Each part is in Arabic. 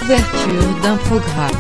Ouverture d'un programme.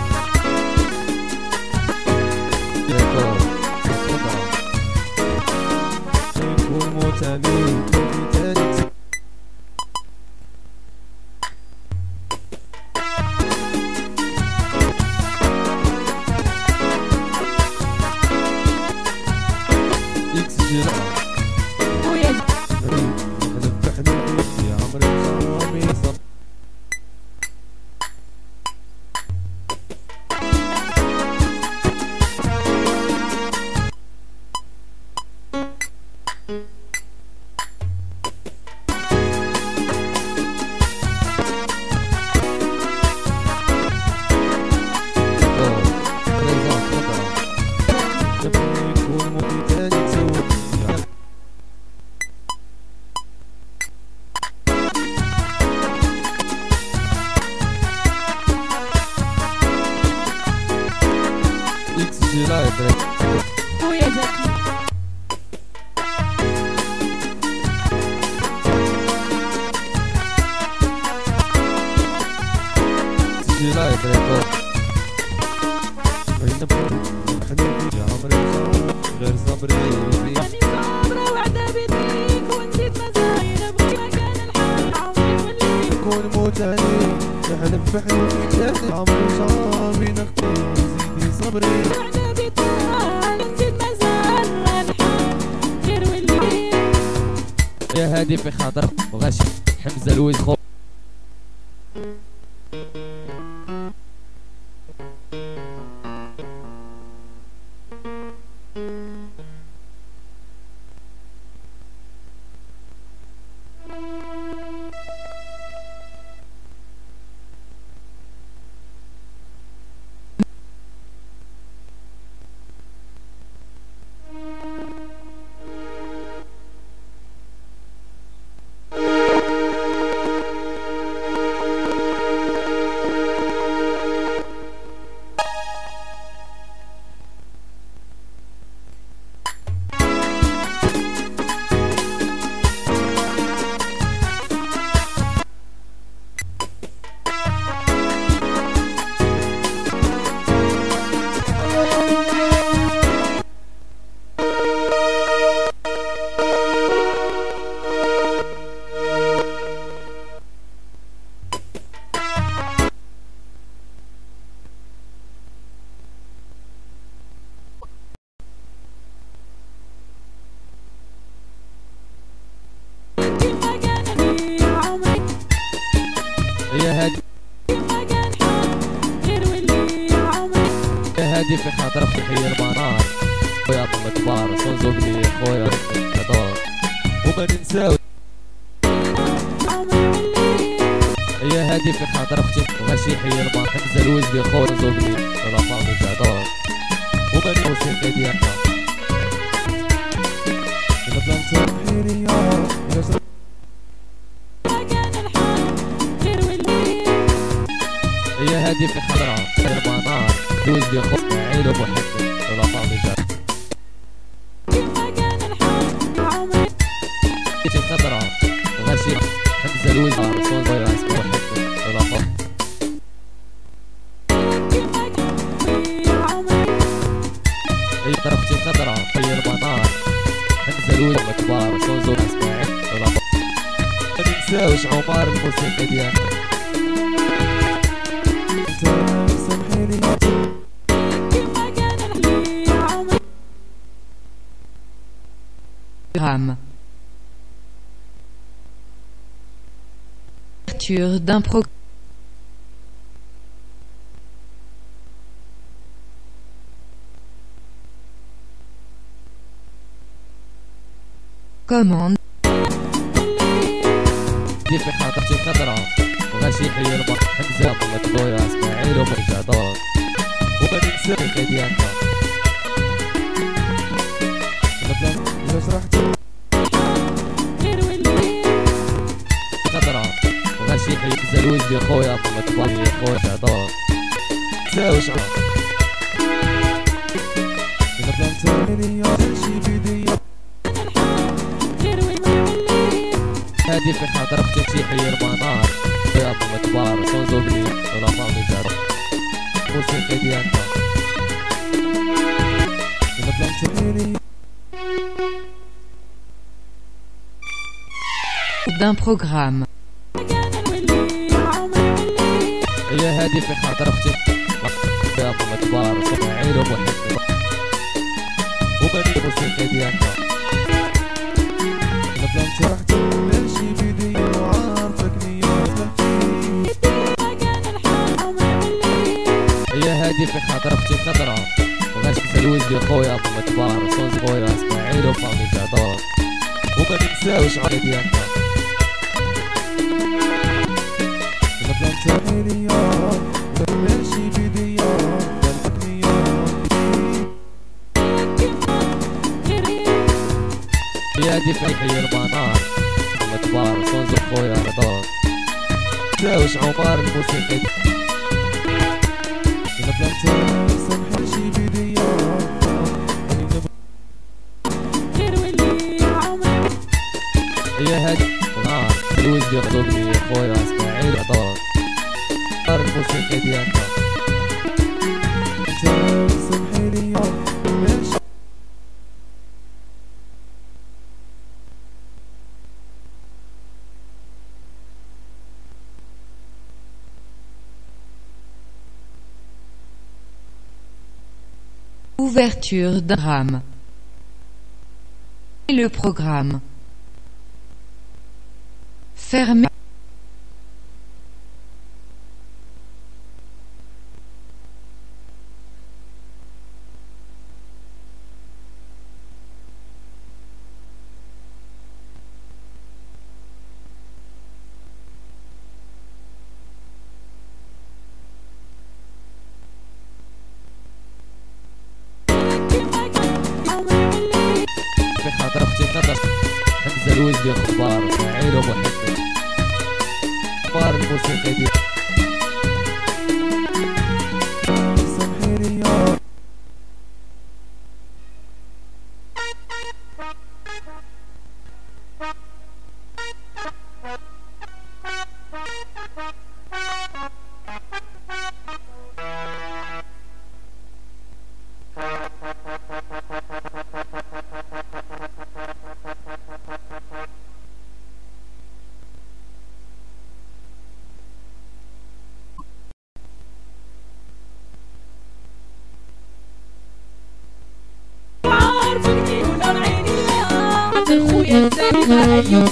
غير صبري صبرة وعدة بيديك ونسيت مزايا نبغي مكان الحال عمري ولي كون موتاني نحلم بحلمي تاني عمري صابي نختي زيدي صبري وعدة بيديك ونسيت مزايا الحال غير ولي يا هادي في خاطر وغاشي حمزة لويز خو هادي في خاطر تحية المنار خويا طل كبار صوزوك لي خويا كدار وما ننساو يا هادي في خاطر اختي غاشي حية المنار حمزة لويز لي خويا صوزوك لي ولا فاضي كدار وما ننساو ديالنا إلا بلانتا حيرية يا هادي في خضرا حية المنار لويز لي خويا اسماعيل ومحمد ولا فاضي كدار خضرا وغاشي حمزة لويز صوت زي اسمه محمد ولا فاضي اي طرفتي خضرا حية المنار حمزة لويز كبار صوت زي اسماعيل ولا فاضي ما ننساوش عمار الموسيقى ديالنا Ouverture d'un programme. Commande. دي في خاطرتي خضرا وغاشي حية المنار حمزة طلت خويا اسماعيل ومرجع دار وما ننساش ديالنا إلا شرحتي خضرا وغاشي حمزة لويز لي خويا طلت خويا دار تساوش إلا بلانتا تمشي بيديا هادي في خاطر اختي حية المنار خويا ماما كبار سونزو بلي ولا مامي زاد موسيقى ديالنا كما طلعت d'un programme. هي هادي في خاطر اختي خويا ماما كبار سماعيل ومحب وبني الموسيقى ديالنا كما طلعت رحت ماشي بيدي وعارفك نياتك هي هادي في خاطر اختي خضرا وغاش نسالوز لي خويا ماما كبار سونز خويا اسماعيل وفامي زعدار وما ننساوش على ديالنا كما طلعت عينيا ماشي بيدي وعارفك نياتك هي هادي في حي المنار ماما كبار سونز خويا رضا نساوش عمر الموسيقى كما طلعت سامحني بيدي هي هادي نهار سلوز لي غضبني خويا اسماعيل عطار دار الموسيقى ديالنا سامحيني ماشي Ouverture d'un rame. Et le programme. Fermé. في خاطر اختي خضر حمزه الوزلي اخبار اسماعيل ومحب اخبار الموسيقى ديالنا سامحيني خويا سامي أيوب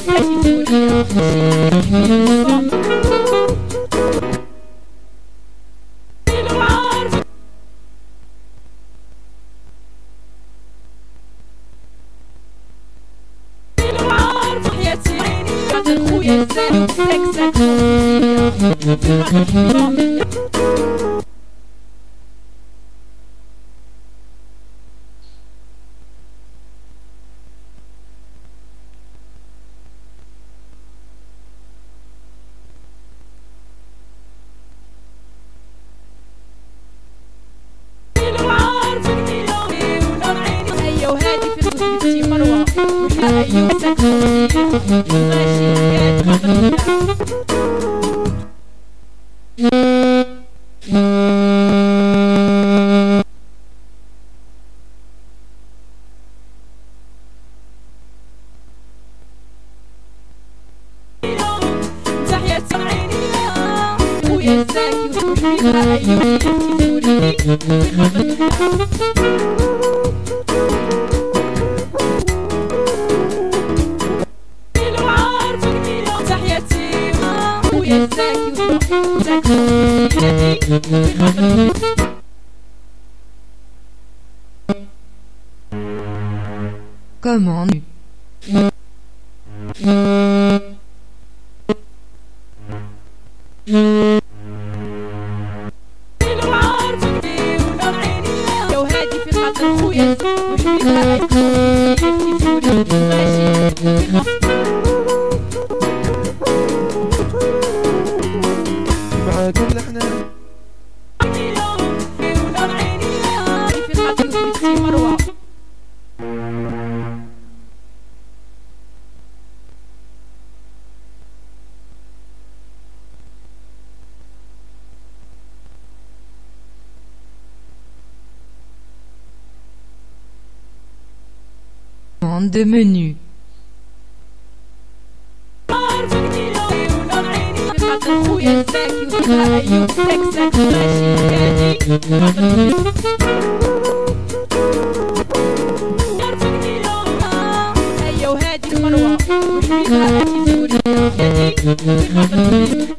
Commande. معاك اللحنة Commande de menu. عارفني لوني ونور عيني خاطر خويا زاكي وخاطر أيوب ساك ماشي هادي عارفني لوني أيا وهادي المروة وحبيبها أكيد سوريا هادي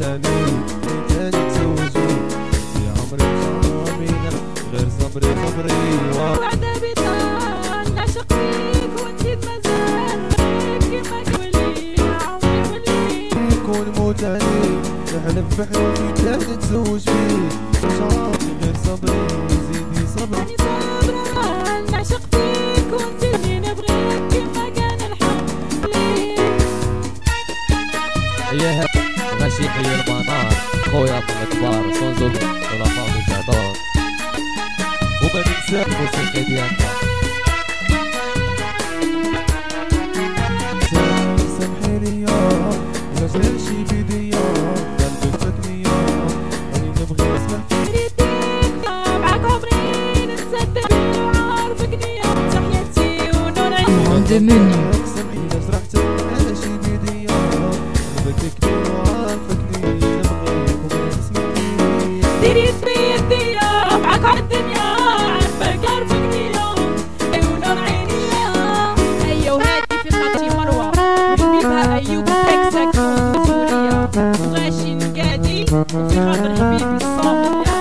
تاني تزوجي يا عمري غرامي غير صبري وعدة بطال نعشق فيك ونزيد مازال كيما تولي عمري ولي يكون موتاني نحلم بحلمي تاني تزوج بيه شعري غير صبري زيدي صبري صبرا نعشق فيك ونزيد نبغيك كيما كان الحب ليك هي ماشي حي المنار خويا ابو كبار صنزو ولا فاضي جدار وما ننسى الموسيقى ديالنا سامحي ليا ما جالش بيديا قلبك فاتني راني نبغي نسمع ريتك معاك عمري نتصدق وعارفك نية تحياتي ونور عيني Commande menu. سامحي لا جرحتك ما جالش بيديا قلبك كبير وعارفكني نبغيك وما تسمعني ديري بيدي معاك على الدنيا عارفك نية ونور عيني هيا وهادي في خاطري مروة وحبيبها أيوب تكسك سوريا غاشي نقادي وفي خاطر حبيبي الصامية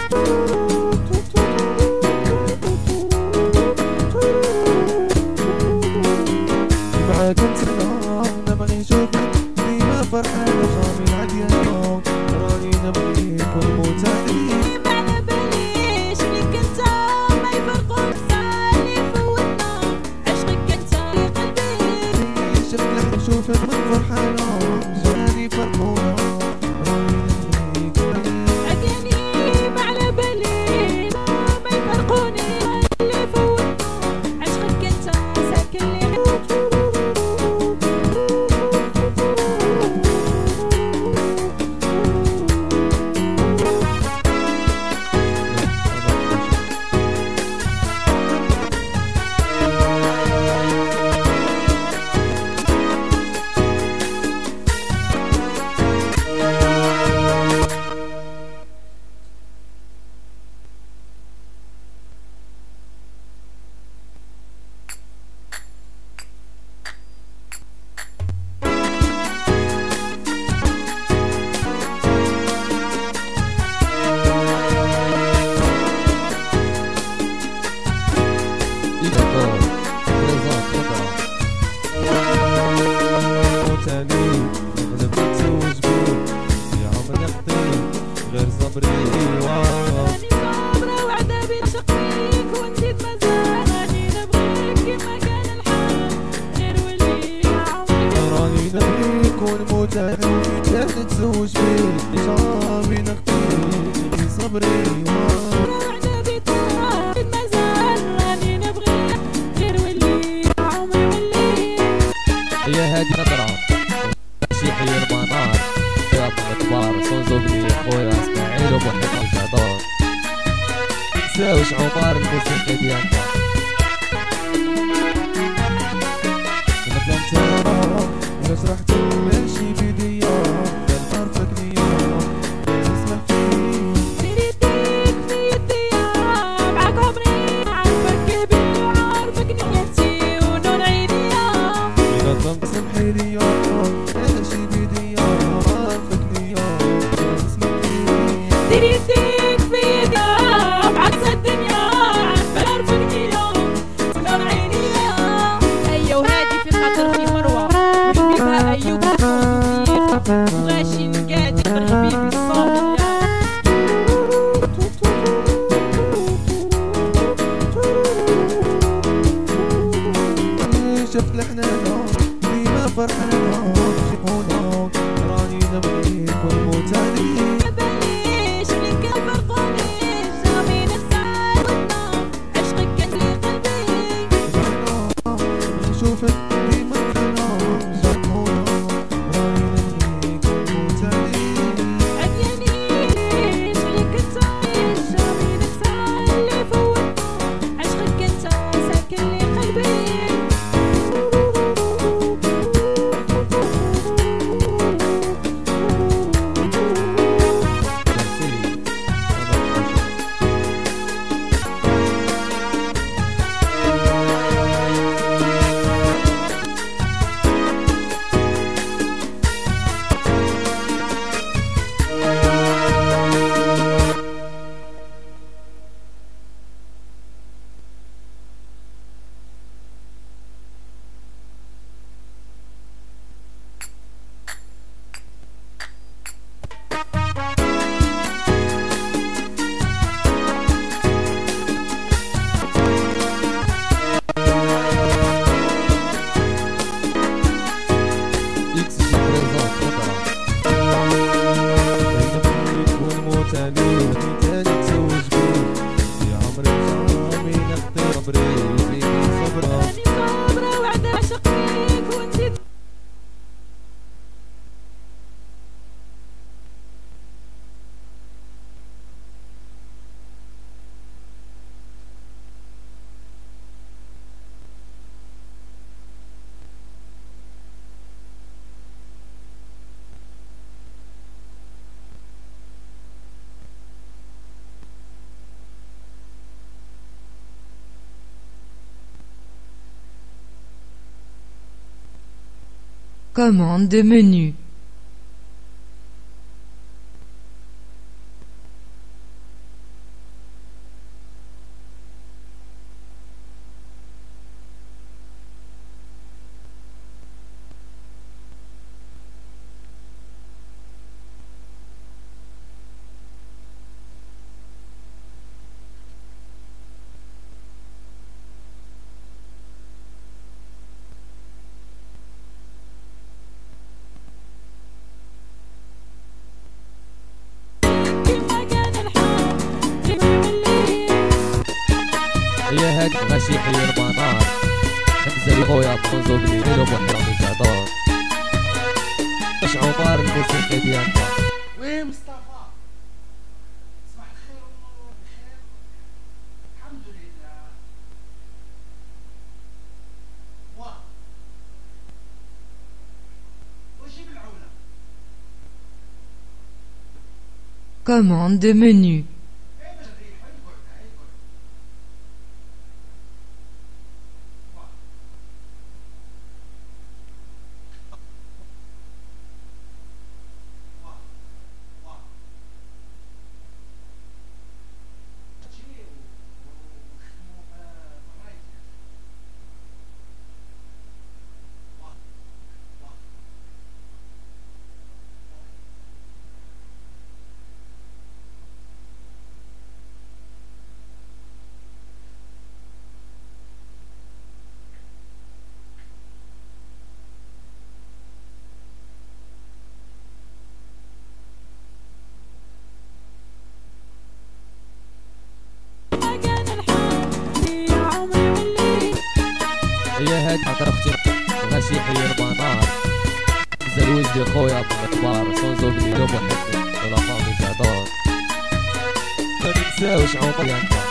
معاك انت نبغي نشوفك ديما فرحان وخامي العديان راني نبغيك ونموت عليك ما على باليش ليك انت ما يفرقوش اللي فوتنا عشقك انت قلبي شفت نشوفك من فرحانة جاني فرحونة راني نبغيك عدياني ما على بالي ما يفرقوني اللي فوتنا عشقك انت ساكن لي ديكور بريزون خضرا موتاني نحلم نتزوج بيك يا عمري خطيك غير صبري راني صابرة وعدة بنشق فيك ونزيد مازال راني نبغيك كيما كان الحال غير ولي عمري راني نبغيك ونموت عليك تاني تزوج بيك شعبي نخطيك صبري وعدة بطال مازال راني نبغيك غير ولي عمري ولي هي هادي نظرة ماشي حي المنار خويا ابو كبار صنزو بلي خويا اسماعيل ومحمد الجدار منساوش عمار الموسيقى ديالنا نبدا نتابع الا جرحتك ماشي بيديا قال عارفك نيا تسمع فيك ريتك في يدي معاك عمري عارفك بيدي وعارفك نيتي ونور عيني إذا ظلمت سامحي ليا ماشي بيديا عارفك نيا تسمع فيك ريتك في يدي معاك الدنيا عارفك نية ونور عيني هيا وهادي في خاطري مروة وحبيبها أيوب غاشي نقادي حبيبي الصامية شفت الحنانة ديما فرحانة شكونا راني نبغيك ونموت عليك بليش لك Commande de menu. كيما كان الحال كيما الليل هي هاد ماشي حي المنار انزل خويا بونزو بليل ومحرم الجدار باش عمر الموسيقى ديالنا. وين مصطفى؟ صباح الخير والنور بخير. الحمد لله. واه وجيب العولة. Commande de menu. ايه باش نريحو يقعد يقعد. واه واه واه تجي ونخدمو بالرايت. واه واه كيما كان الحال يا عمري والليل هي هاد خاطر اختي ماشي حي المنار انزل وجدي خويا بالكبار سونزو بليل ومحرم ولا فامي جدار ما ننساوش عمر ديالنا.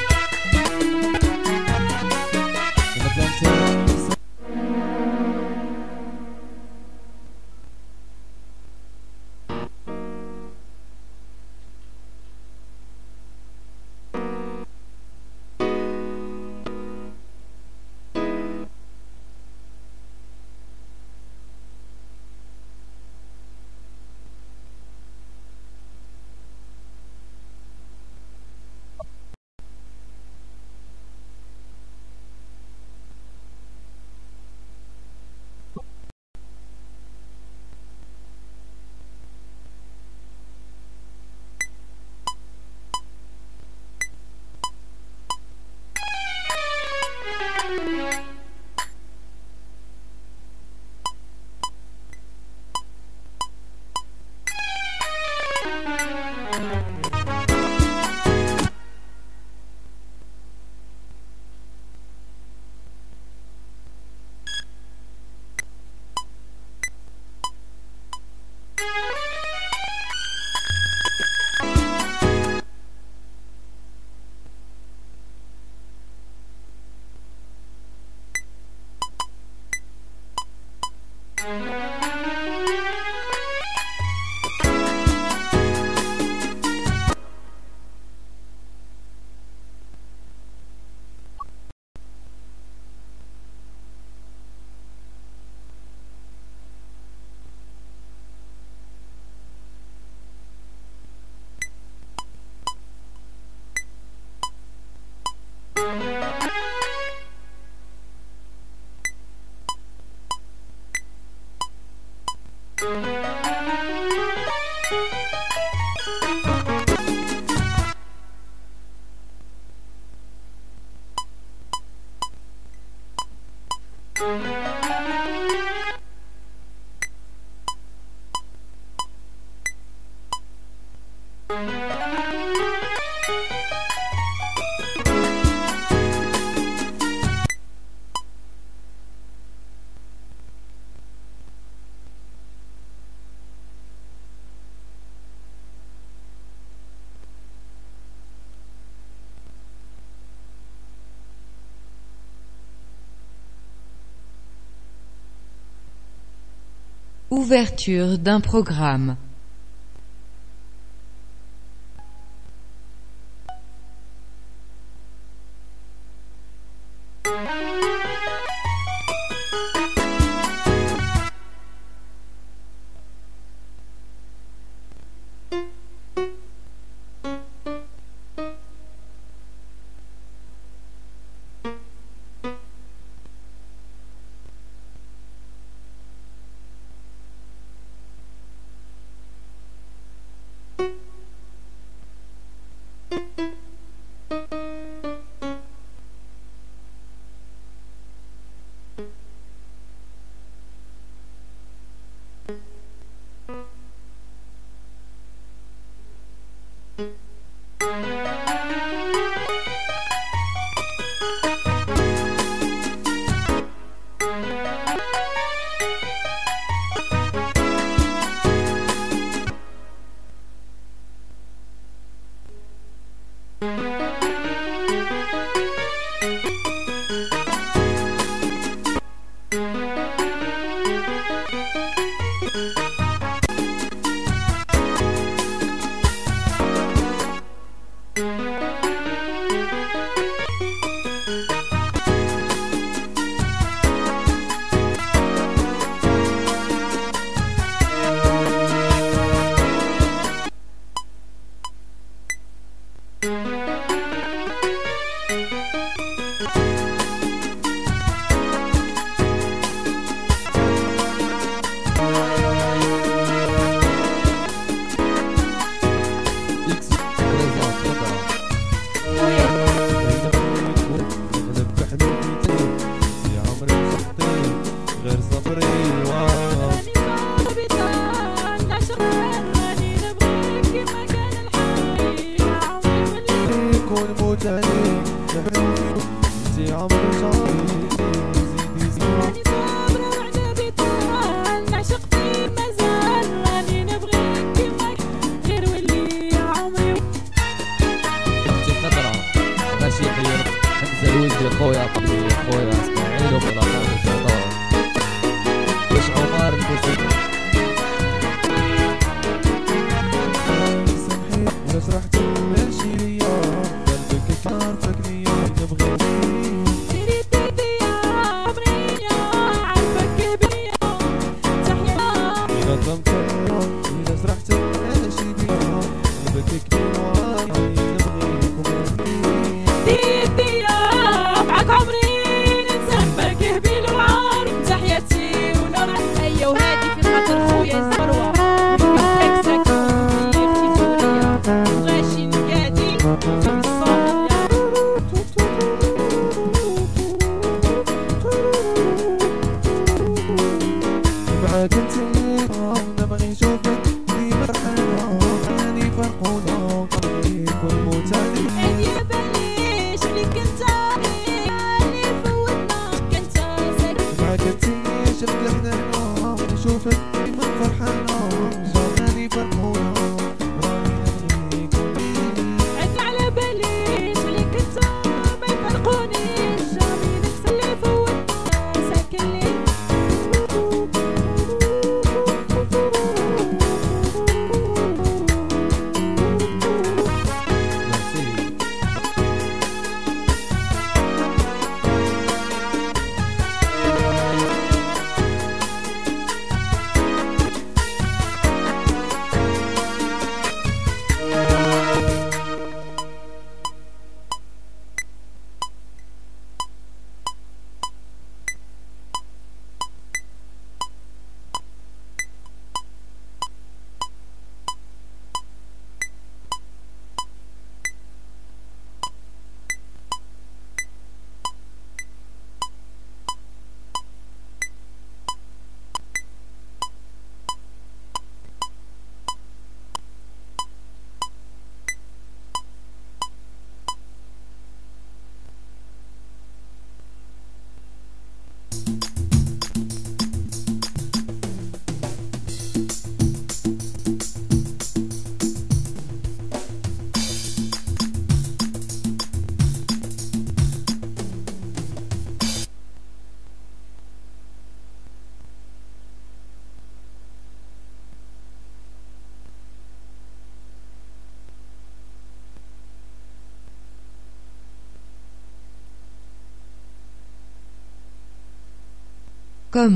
Ouverture d'un programme. نموت عليك انتي عمري جاري زيدي زيدي راني صابرة وعدا بطال نعشق فيه مازال راني نبغيك كيما غير ولي يا عمري اختي خضرا غاشي حير حمزة الولدي خويا قبلي خويا اسماعيل ومناطق الجدار واش عمر الموسيقى سمحي ولا شرحتي ماشي ليا قلبك كعرفك ليا نبغي سيري تيدي يا عمري عارفك بيا تحيا إذا ظلمت إذا شرحتي ماشي ليا قلبك كبير نبغيك ومبغيك تيدي يا معاك عمري نسمك هبيل وعار تحياتي ونور هيا وهادي في خاطر خويا الزروة تكسك في سوريا وغاشي نقادي في الصومية معاك انتي نبغي نشوفك ديما فرحانة راني فرحونة نبغيك ونموت عليك يا بليش عليك انت اللي فوتنا كنت ساكت معاك انتي شفت الحنانة نشوفك ديما فرحانة راني فرحونة راني نبغيك ونموت عدنا على بليش عليك انت ما يفرقونيش راني نفس اللي فوتنا ساكن لي ميرسي Comme.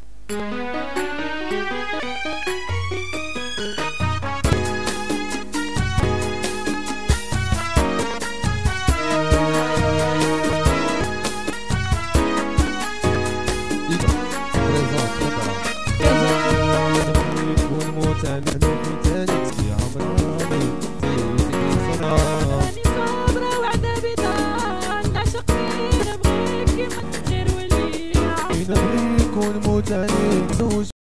بريزون خضرا نبغيك ونموت عليك تاني يا عمري راني صابرة وعدا بطال نعشق فيه نبغيك كيما غير ولي يا عمري نبغيك ونموت عليك زوج